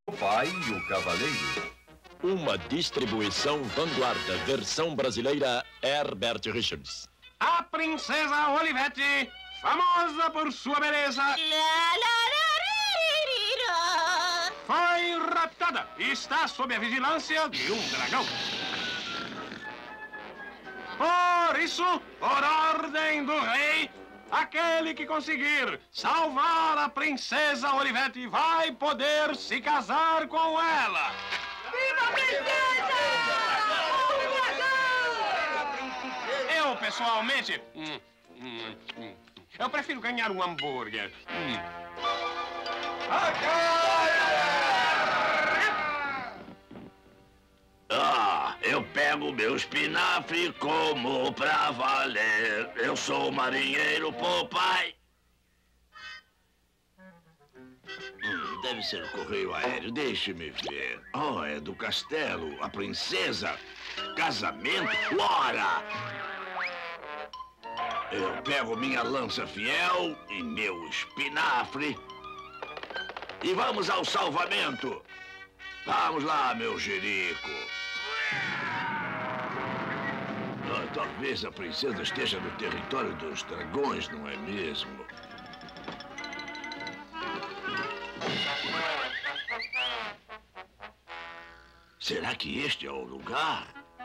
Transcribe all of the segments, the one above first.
Pai e o Cavaleiro. Uma distribuição Vanguarda, versão brasileira Herbert Richards. A Princesa Olivete, famosa por sua beleza, foi raptada e está sob a vigilância de um dragão. Por isso, por ordem do rei, aquele que conseguir salvar a Princesa Olivete vai poder se casar com ela. Viva a princesa! Eu, pessoalmente, eu prefiro ganhar um hambúrguer. Eu pego meu espinafre e como pra valer. Eu sou o marinheiro Popeye. Deve ser o correio aéreo, deixe-me ver. Oh, é do castelo, a princesa. Casamento, ora! Eu pego minha lança fiel e meu espinafre. E vamos ao salvamento. Vamos lá, meu jerico. Talvez a princesa esteja no território dos dragões, não é mesmo? Será que este é o lugar?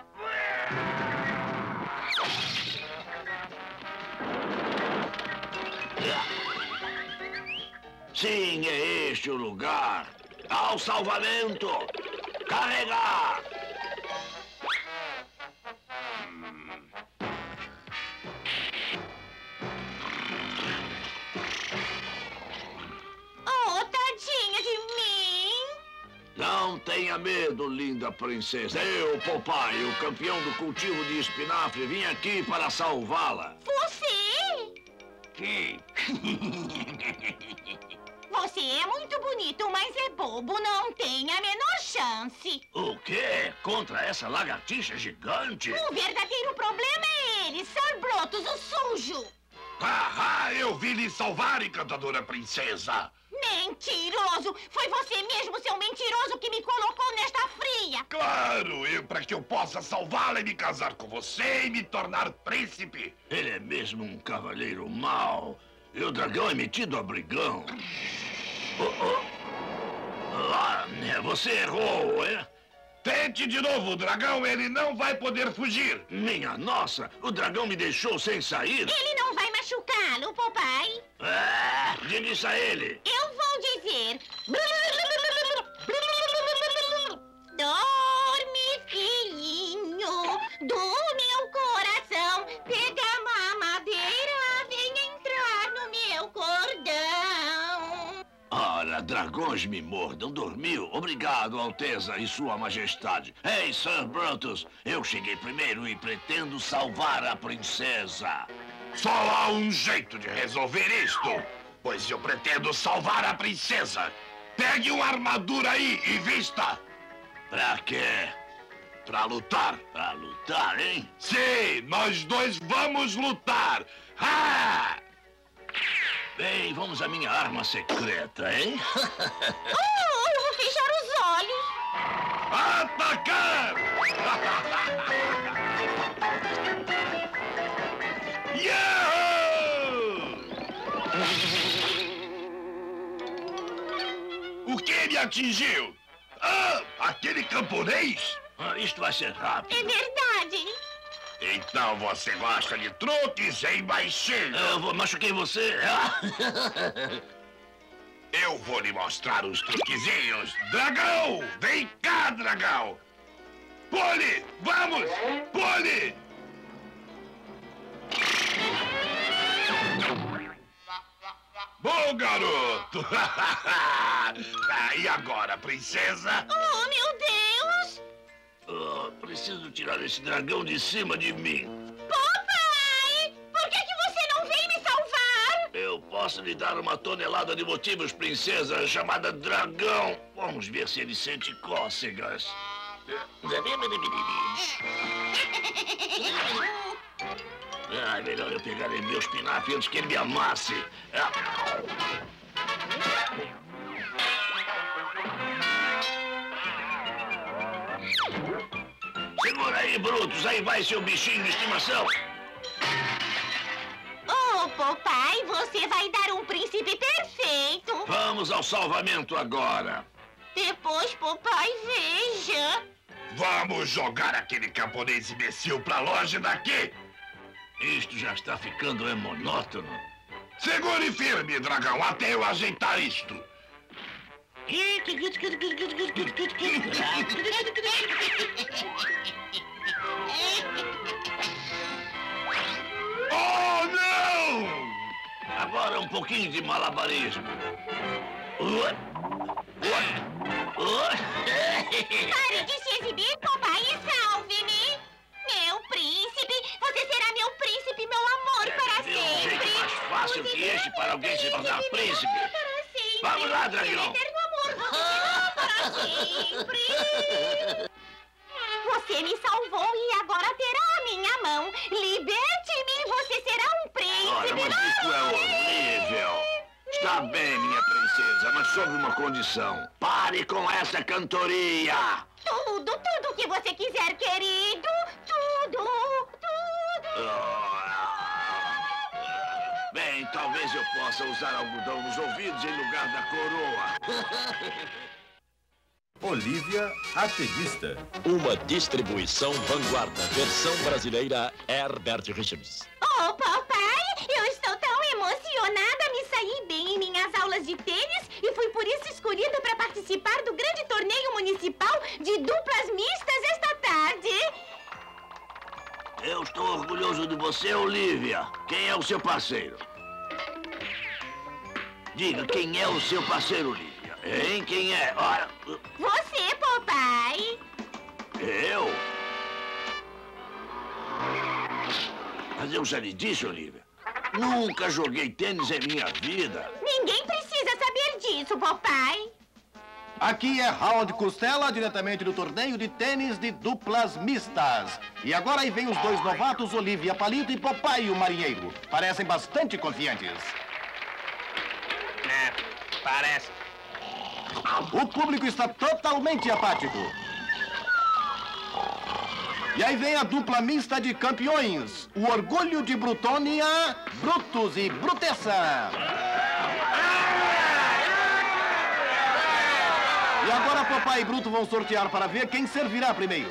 Sim, é este o lugar. Ao salvamento! Carregar! Oh, tadinha de mim! Não tenha medo, linda princesa. Eu, Popeye, o campeão do cultivo de espinafre, vim aqui para salvá-la. Você? Quem? Você é muito bonito, mas é bobo. Não tem a menor chance. O quê? Contra essa lagartixa gigante? O verdadeiro problema é ele, Sir Brotus, o sujo. Eu vim lhe salvar, encantadora princesa. Mentiroso! Foi você mesmo, seu mentiroso, que me colocou nesta fria. Claro, para que eu possa salvá-la e me casar com você e me tornar príncipe. Ele é mesmo um cavaleiro mau. E o dragão é metido a brigão. Você errou, é? Tente de novo, o dragão, ele não vai poder fugir. Minha nossa, o dragão me deixou sem sair. Ele não vai machucá-lo, Popeye. Diga isso a ele. Eu vou dizer. Dorme, filhinho, do meu coração. Pega a mamadeira, vem entrar no meu cordão. Ora, dragões me mordam. Dormiu? Obrigado, Alteza e Sua Majestade. Ei, Sir Brutus, eu cheguei primeiro e pretendo salvar a princesa. Só há um jeito de resolver isto, pois eu pretendo salvar a princesa. Pegue uma armadura aí e vista. Pra quê? Pra lutar. Pra lutar, hein? Sim, nós dois vamos lutar. Bem, vamos à minha arma secreta, hein? Eu vou fechar os olhos. Atacar! O que me atingiu? Aquele camponês? Isto vai ser rápido. É verdade. Então você gosta de truques, hein, baixinho? Eu machuquei você. Eu vou lhe mostrar os truquezinhos. Dragão! Vem cá, dragão! Pule! Vamos! Pule! Bom, garoto! E agora, princesa? Oh, meu Deus! Preciso tirar esse dragão de cima de mim. Popeye! Por que você não vem me salvar? Eu posso lhe dar uma tonelada de motivos, princesa, chamada dragão. Vamos ver se ele sente cócegas. Melhor eu pegar meu espinafre antes que ele me amasse. aí, Brutus, aí vai seu bichinho de estimação. Oh, Popeye, você vai dar um príncipe perfeito. Vamos ao salvamento agora. Depois, Popeye, veja. Vamos jogar aquele camponês imbecil pra longe daqui! Isto já está ficando monótono. Segure firme, dragão, até eu ajeitar isto! Oh, não! Agora um pouquinho de malabarismo. Pare de se exibir, Popeye, e salve-me. Meu príncipe, você será meu príncipe, meu amor, para Deve haver um sempre. jeito mais fácil Você que será este para alguém se tornar meu príncipe. amor para sempre. Vamos lá, dragão. Meu eterno amor, você será para sempre. Você me salvou e agora terá a minha mão. Liberte-me, você será um príncipe. Ora, mas isso é horrível. Está bem, minha princesa, mas sob uma condição. Pare com essa cantoria. Tudo que você quiser, querido. Tudo. Bem, talvez eu possa usar algodão nos ouvidos em lugar da coroa. Olivia, a tenista. Uma distribuição Vanguarda, versão brasileira Herbert Richards. Oh, papai, eu estou tão emocionada. Me saí bem em minhas aulas de tênis e fui por isso escolhida para participar do grande torneio municipal de duplas mistas esta tarde. Eu estou orgulhoso de você, Olivia. Quem é o seu parceiro? Diga, quem é o seu parceiro, Olivia? Hein? Quem é? Ora... Você, papai. Eu? Mas eu já lhe disse, Olivia. Nunca joguei tênis em minha vida. Ninguém precisa saber disso, papai. Aqui é Round Costela, diretamente do torneio de tênis de duplas mistas. E agora aí vem os dois novatos, Olivia Palito e Popeye, o marinheiro. Parecem bastante confiantes. Parece. O público está totalmente apático. E aí vem a dupla mista de campeões, o orgulho de Brutônia, Brutus e Brutessa. E agora Popeye e Bruto vão sortear para ver quem servirá primeiro.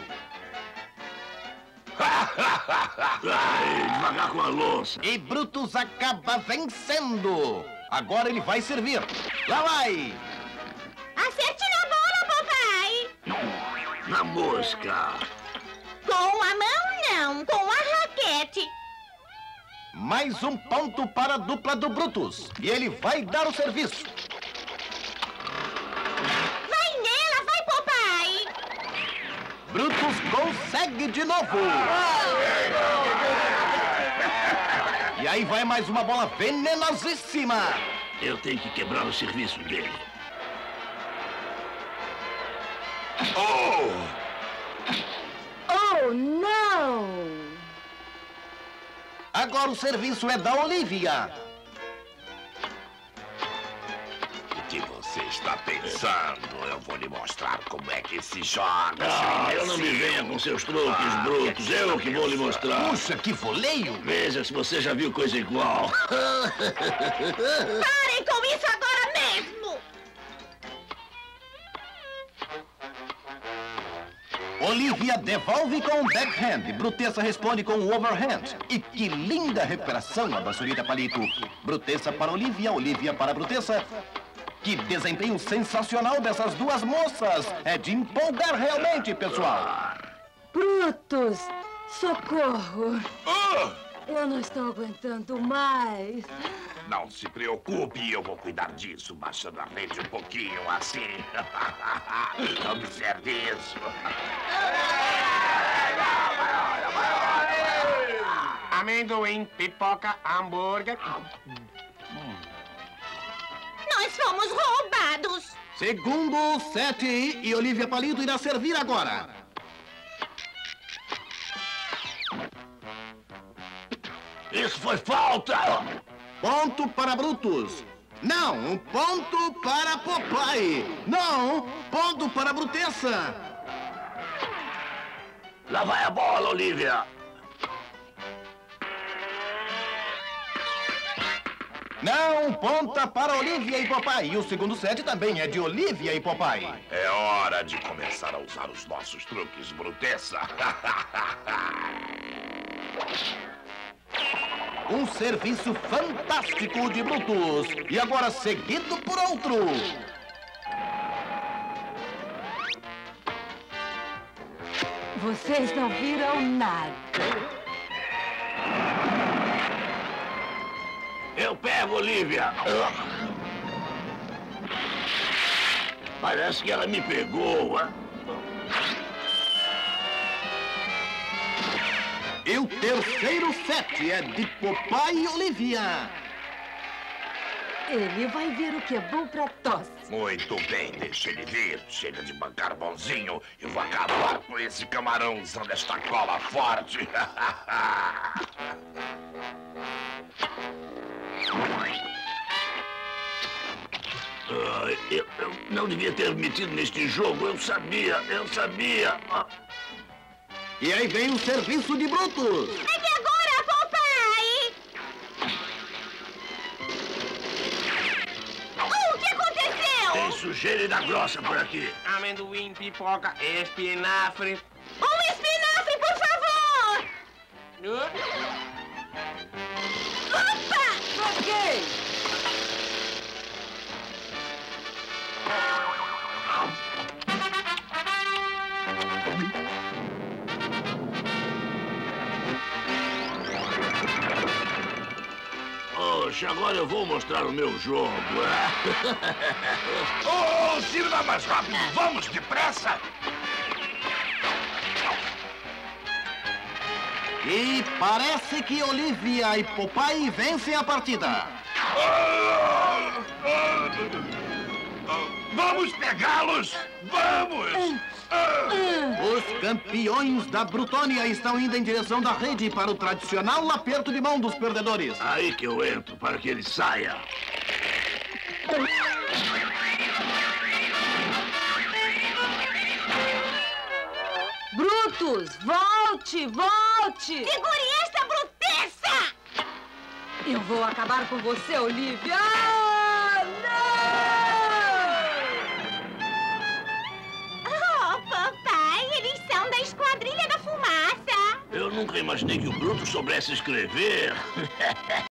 Ai, devagar com a louça. E Brutus acaba vencendo. Agora ele vai servir. Lá vai! Acerte na bola, papai. Na mosca. Com a mão, não. Com a raquete. Mais um ponto para a dupla do Brutus. E ele vai dar o serviço. Vai nela, vai, papai. Brutus consegue de novo. E aí vai mais uma bola venenosíssima. Eu tenho que quebrar o serviço dele. Oh, não. Agora o serviço é da Olivia. O que você está pensando? Eu vou lhe mostrar como é que se joga. Eu não me venha com seus truques, Brutus. Eu que vou lhe mostrar. Puxa, que voleio. Veja se você já viu coisa igual. Parem com isso agora mesmo. Olivia devolve com um backhand. Brutessa responde com um overhand. E que linda recuperação a da senhorita Palito. Brutessa para Olivia, Olivia para Brutessa. Que desempenho sensacional dessas duas moças. É de empolgar realmente, pessoal. Brutus, socorro. Eu não estou aguentando mais. Não se preocupe, eu vou cuidar disso, baixando a rede um pouquinho, assim. Observe isso. Amendoim, pipoca, hambúrguer. Nós fomos roubados. Segundo set e Olivia Palito irá servir agora. Isso foi falta! Ponto para Brutus. Não, um ponto para Popeye. Não, ponto para Brutessa. Lá vai a bola, Olivia. Não, ponta para Olivia e Popeye. E o segundo set também é de Olivia e Popeye. É hora de começar a usar os nossos truques, Brutessa. Um serviço fantástico de Brutus. E agora seguido por outro. Vocês não viram nada. Eu pego, Olivia. Parece que ela me pegou. E o terceiro set é de Popeye e Olivia. Ele vai ver o que é bom pra tosse. Muito bem, deixa ele vir. Chega de bancar bonzinho e vou acabar com esse camarão usando esta cola forte. Eu não devia ter metido neste jogo. Eu sabia. E aí vem o serviço de Brutus. É que agora, Popeye! O que aconteceu? Tem sujeira e da grossa por aqui. Amendoim, pipoca, espinafre. Um espinafre, por favor! Opa! Ok! Poxa, agora eu vou mostrar o meu jogo. Oh, sirva mais rápido. Vamos, depressa. E parece que Olivia e Popeye vencem a partida. Vamos pegá-los. Vamos. Os campeões da Brutônia estão indo em direção da rede para o tradicional aperto de mão dos perdedores. Aí que eu entro para que ele saia. Brutus, volte, volte! Segure esta brutessa! Eu vou acabar com você, Olivia! Ah, não! Oh, Popeye, eles são da Esquadrilha da Fumaça. Eu nunca imaginei que o Bruto soubesse escrever.